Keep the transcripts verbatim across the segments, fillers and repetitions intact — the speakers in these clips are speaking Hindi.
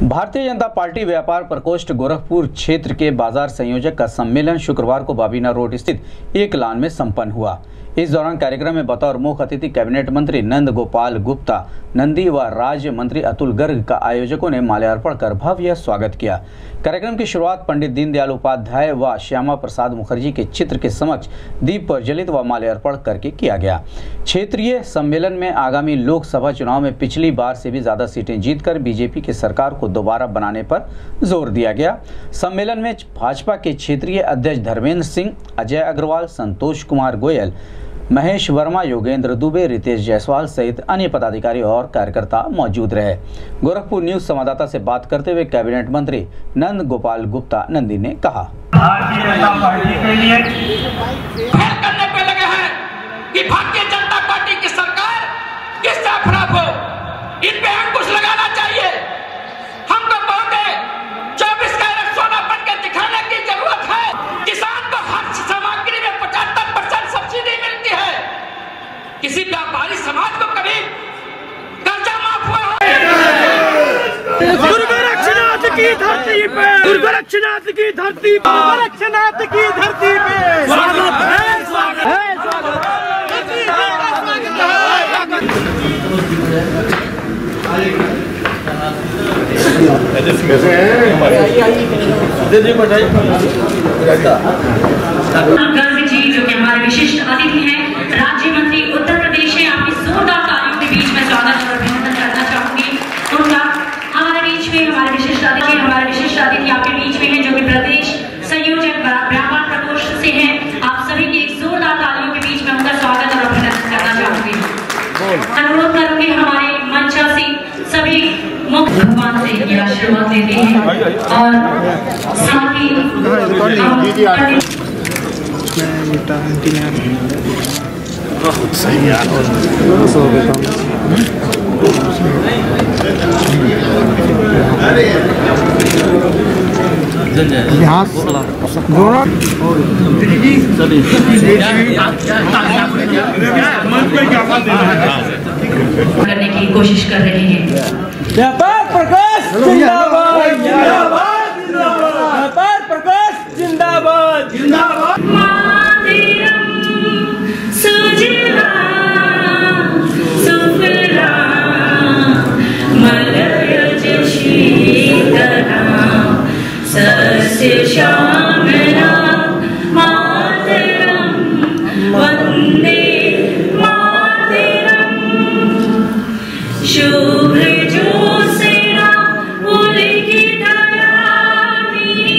भारतीय जनता पार्टी व्यापार प्रकोष्ठ गोरखपुर क्षेत्र के बाजार संयोजक का सम्मेलन शुक्रवार को बाबीना रोड स्थित एक लान में संपन्न हुआ। इस दौरान कार्यक्रम में बतौर मुख्य अतिथि कैबिनेट मंत्री नंद गोपाल गुप्ता नंदी व राज्य मंत्री अतुल गर्ग का आयोजकों ने माल्यार्पण कर भव्य स्वागत किया। कार्यक्रम की शुरुआत पंडित दीनदयाल उपाध्याय व श्यामा प्रसाद मुखर्जी के चित्र के समक्ष दीप प्रज्वलित व माल्यार्पण करके किया गया। क्षेत्रीय सम्मेलन में आगामी लोकसभा चुनाव में पिछली बार से भी ज्यादा सीटें जीतकर बीजेपी की सरकार को दोबारा बनाने पर जोर दिया गया। सम्मेलन में भाजपा के क्षेत्रीय अध्यक्ष धर्मेंद्र सिंह, अजय अग्रवाल, संतोष कुमार गोयल, महेश वर्मा, योगेंद्र दुबे, रितेश जायसवाल सहित अन्य पदाधिकारी और कार्यकर्ता मौजूद रहे। गोरखपुर न्यूज संवाददाता से बात करते हुए कैबिनेट मंत्री नंद गोपाल गुप्ता नंदी ने कहा, भारतीय जनता पार्टी के लिए करने पे लगे हैं कि भारतीय जनता पार्टी की सरकार किससे खराब हो, इन पे अंकुश लगाना चाहिए। हमको बहुते चौबीस कैरेट सोना बन के दिखाने की जरूरत है। किसान को हर सामग्री में पचहत्तर परसेंट सब्सिडी मिलती है। किसी व्यापारी समाज को कभी कर्जा माफ हुआ है? गोरक्षनाथ की धरती पे, गोरक्षनाथ की धरती पे, गोरक्षनाथ की धरती पे स्वागत है, स्वागत है, स्वागत गर्ग जी जो कि हमारे विशिष्ट अतिथि हैं, राज्य मंत्री उत्तर प्रदेश है, आपकी जोरदार तालियों के बीच में स्वागत और अभिनंदन करना चाहूंगी उनका। हमारे बीच में हमारे विशिष्ट अतिथि हमारे विशिष्ट अतिथि आपके बीच में हैं जो कि प्रदेश संयोजक व्यापार प्रकोष्ठ से हैं। आप सभी की एक जोरदार तालियों के बीच में उनका स्वागत और अभिनंदन करना चाहूंगी। अनुरोध करूंगी हमारे मंचासी सभी मुख्य भगवान से ये आशीर्वाद लेते हैं और साथ ही करने की कोशिश कर रहे हैं। व्यापार प्रकोष्ठ जिंदाबाद, जिंदाबाद, जिंदाबाद। व्यापार प्रकोष्ठ जिंदाबाद, जिंदाबाद। मातरम सुजला सुफला मलयज शीतला सस्य श्यामला मातरम वंदे मातरम। शुभ्र ज्योत्स्ना पुलकित यामिनी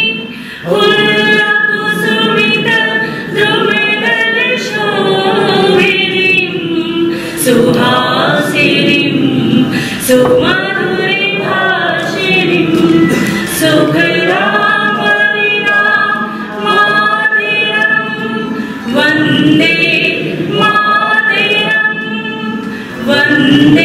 कुसुमित द्रुमदल शोभिनीं सुहासिनीं सुमधुर भाषिणीं सुखदां मातरं वन्दे मातरं वन्दे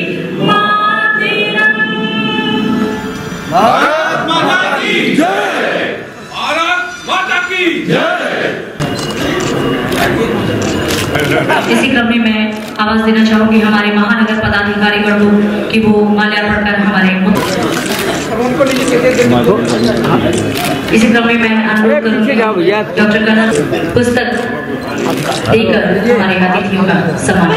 भारत माता की जय, भारत माता की जय। इसी क्रम में मैं आवाज देना चाहूंगी हमारे महानगर पदाधिकारी को कि वो माल्यार्पण कर हमारे इसी क्रम में मैं अनुरोध करूंगी डॉक्टर कन्हर पुस्तक देकर हमारे अतिथियों का सम्मान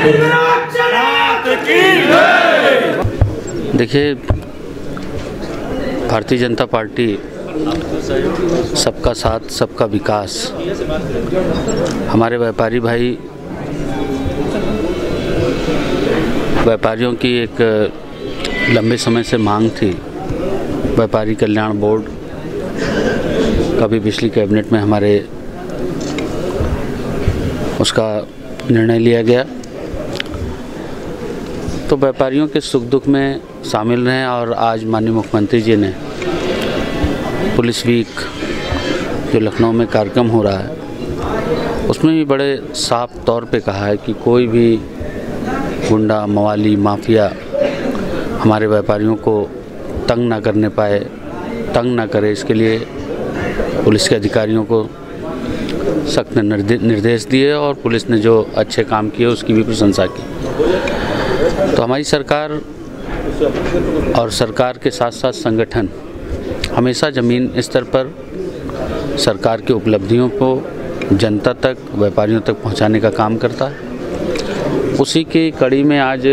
करें। देखिए, भारतीय जनता पार्टी सबका साथ सबका विकास, हमारे व्यापारी भाई व्यापारियों की एक लंबे समय से मांग थी। व्यापारी कल्याण बोर्ड का भी पिछली कैबिनेट में हमारे उसका निर्णय लिया गया, तो व्यापारियों के सुख दुख में शामिल रहें। और आज माननीय मुख्यमंत्री जी ने पुलिस वीक जो लखनऊ में कार्यक्रम हो रहा है उसमें भी बड़े साफ तौर पे कहा है कि कोई भी गुंडा मवाली माफिया हमारे व्यापारियों को तंग ना करने पाए, तंग ना करे, इसके लिए पुलिस के अधिकारियों को सख्त निर्देश दिए और पुलिस ने जो अच्छे काम किए उसकी भी प्रशंसा की। तो हमारी सरकार और सरकार के साथ साथ संगठन हमेशा ज़मीन स्तर पर सरकार की उपलब्धियों को जनता तक, व्यापारियों तक पहुंचाने का काम करता है। उसी की कड़ी में आज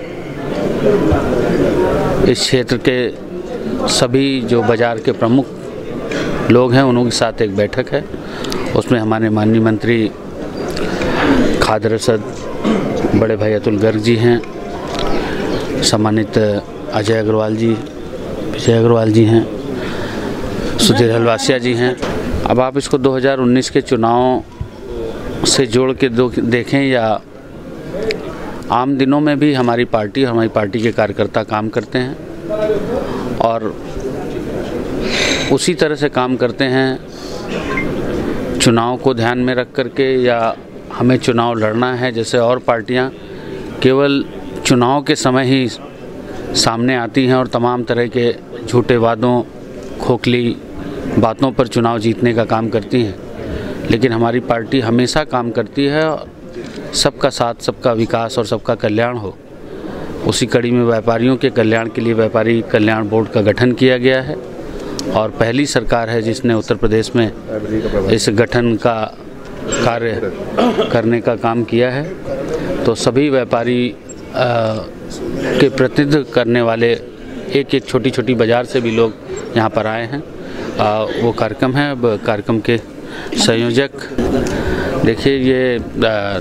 इस क्षेत्र के सभी जो बाज़ार के प्रमुख लोग हैं उनके साथ एक बैठक है। उसमें हमारे माननीय मंत्री खाद्य रसद बड़े भाई अतुल गर्ग जी हैं, सम्मानित अजय अग्रवाल जी, विजय अग्रवाल जी हैं, सुधीर हलवासिया जी हैं। अब आप इसको दो हज़ार उन्नीस के चुनाव से जोड़ के देखें या आम दिनों में भी हमारी पार्टी हमारी पार्टी के कार्यकर्ता काम करते हैं और उसी तरह से काम करते हैं। चुनाव को ध्यान में रख कर के या हमें चुनाव लड़ना है, जैसे और पार्टियां केवल चुनाव के समय ही सामने आती हैं और तमाम तरह के झूठे वादों, खोखली बातों पर चुनाव जीतने का काम करती हैं, लेकिन हमारी पार्टी हमेशा काम करती है सबका साथ, सबका विकास और सबका कल्याण हो। उसी कड़ी में व्यापारियों के कल्याण के लिए व्यापारी कल्याण बोर्ड का गठन किया गया है और पहली सरकार है जिसने उत्तर प्रदेश में इस गठन का कार्य करने का काम किया है। तो सभी व्यापारी के प्रतिनिधित्व करने वाले एक एक छोटी छोटी बाज़ार से भी लोग यहाँ पर आए हैं। आ, वो कार्यक्रम है। अब कार्यक्रम के संयोजक देखिए, ये आ,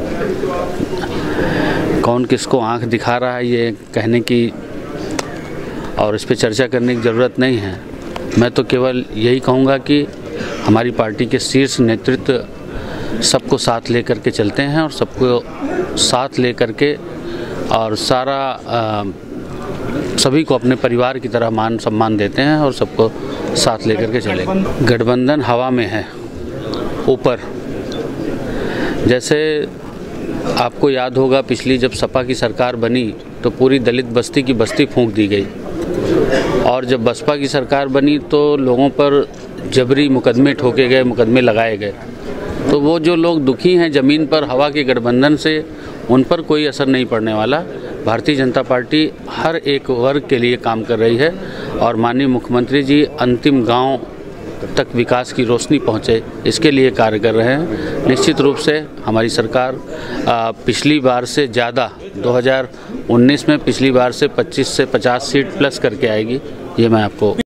कौन किसको आंख दिखा रहा है ये कहने की और इस पर चर्चा करने की ज़रूरत नहीं है। मैं तो केवल यही कहूँगा कि हमारी पार्टी के शीर्ष नेतृत्व सबको साथ लेकर के चलते हैं और सबको साथ लेकर के और सारा आ, सभी को अपने परिवार की तरह मान सम्मान देते हैं और सबको साथ लेकर के चले। गठबंधन हवा में है ऊपर। जैसे आपको याद होगा, पिछली जब सपा की सरकार बनी तो पूरी दलित बस्ती की बस्ती फूंक दी गई और जब बसपा की सरकार बनी तो लोगों पर जबरी मुकदमे ठोके गए, मुकदमे लगाए गए। तो वो जो लोग दुखी हैं ज़मीन पर हवा के गठबंधन से, उन पर कोई असर नहीं पड़ने वाला। भारतीय जनता पार्टी हर एक वर्ग के लिए काम कर रही है और माननीय मुख्यमंत्री जी अंतिम गांव तक विकास की रोशनी पहुंचे, इसके लिए कार्य कर रहे हैं। निश्चित रूप से हमारी सरकार आ, पिछली बार से ज़्यादा दो हज़ार उन्नीस में पिछली बार से पच्चीस से पचास सीट प्लस करके आएगी, ये मैं आपको